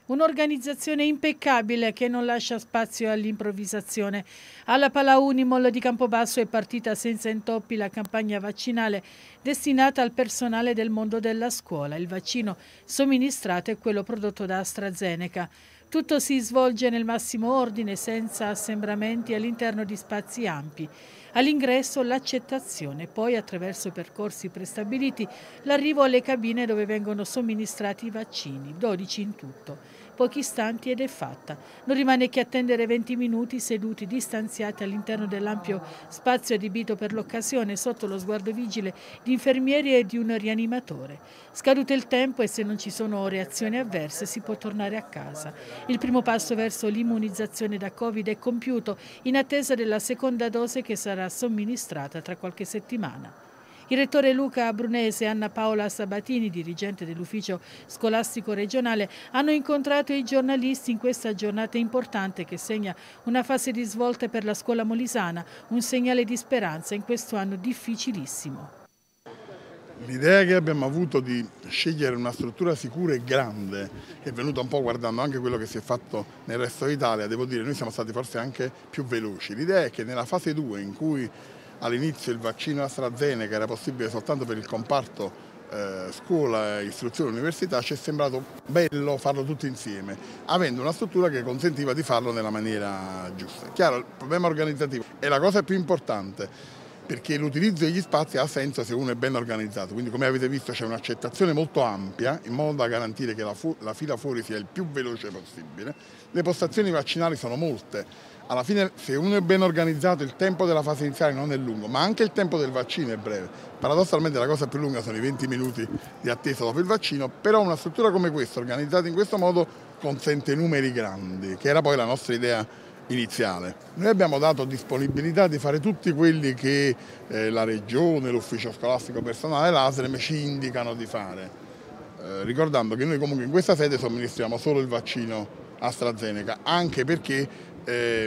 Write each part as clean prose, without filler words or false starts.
Un'organizzazione impeccabile che non lascia spazio all'improvvisazione. Alla Pala Unimol di Campobasso è partita senza intoppi la campagna vaccinale destinata al personale del mondo della scuola. Il vaccino somministrato è quello prodotto da AstraZeneca. Tutto si svolge nel massimo ordine, senza assembramenti all'interno di spazi ampi. All'ingresso l'accettazione, poi attraverso percorsi prestabiliti l'arrivo alle cabine dove vengono somministrati i vaccini, 12 in tutto. Pochi istanti ed è fatta. Non rimane che attendere 20 minuti seduti distanziati all'interno dell'ampio spazio adibito per l'occasione sotto lo sguardo vigile di infermieri e di un rianimatore. Scaduto il tempo e se non ci sono reazioni avverse si può tornare a casa. Il primo passo verso l'immunizzazione da Covid è compiuto in attesa della seconda dose che sarà somministrata tra qualche settimana. Il rettore Luca Brunese e Anna Paola Sabatini, dirigente dell'ufficio scolastico regionale, hanno incontrato i giornalisti in questa giornata importante che segna una fase di svolta per la scuola molisana, un segnale di speranza in questo anno difficilissimo. L'idea che abbiamo avuto di scegliere una struttura sicura e grande, che è venuta un po' guardando anche quello che si è fatto nel resto d'Italia, devo dire, noi siamo stati forse anche più veloci. L'idea è che nella fase 2, in cui all'inizio il vaccino AstraZeneca era possibile soltanto per il comparto scuola, istruzione e università, ci è sembrato bello farlo tutti insieme, avendo una struttura che consentiva di farlo nella maniera giusta. Chiaro, il problema organizzativo è la cosa più importante, perché l'utilizzo degli spazi ha senso se uno è ben organizzato, quindi come avete visto c'è un'accettazione molto ampia in modo da garantire che la fila fuori sia il più veloce possibile. Le postazioni vaccinali sono molte, alla fine se uno è ben organizzato il tempo della fase iniziale non è lungo, ma anche il tempo del vaccino è breve. Paradossalmente la cosa più lunga sono i 20 minuti di attesa dopo il vaccino, però una struttura come questa, organizzata in questo modo, consente numeri grandi, che era poi la nostra idea iniziale. Noi abbiamo dato disponibilità di fare tutti quelli che la Regione, l'Ufficio Scolastico Personale e l'ASREM ci indicano di fare, ricordando che noi comunque in questa sede somministriamo solo il vaccino AstraZeneca, anche perché è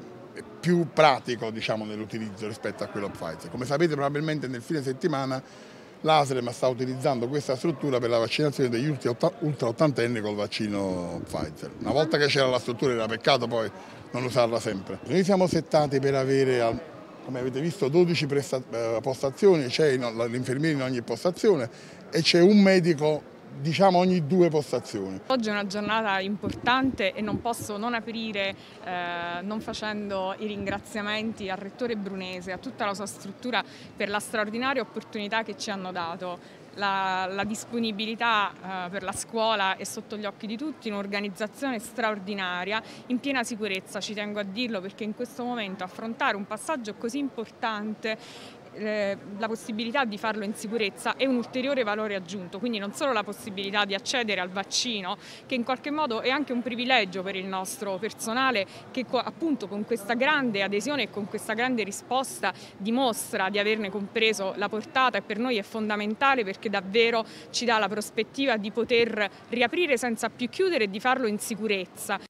più pratico, diciamo, nell'utilizzo rispetto a quello Pfizer. Come sapete probabilmente nel fine settimana l'ASREM sta utilizzando questa struttura per la vaccinazione degli ultra 80 col vaccino Pfizer. Una volta che c'era la struttura era peccato poi non usarla sempre. Noi siamo settati per avere, come avete visto, 12 postazioni, c'è l'infermiere in ogni postazione e c'è un medico, diciamo, ogni 2 postazioni. Oggi è una giornata importante e non posso non aprire non facendo i ringraziamenti al rettore Brunese e a tutta la sua struttura per la straordinaria opportunità che ci hanno dato. La disponibilità per la scuola è sotto gli occhi di tutti, un'organizzazione straordinaria, in piena sicurezza, ci tengo a dirlo perché in questo momento affrontare un passaggio così importante, la possibilità di farlo in sicurezza è un ulteriore valore aggiunto, quindi non solo la possibilità di accedere al vaccino, che in qualche modo è anche un privilegio per il nostro personale che appunto con questa grande adesione e con questa grande risposta dimostra di averne compreso la portata e per noi è fondamentale perché davvero ci dà la prospettiva di poter riaprire senza più chiudere e di farlo in sicurezza.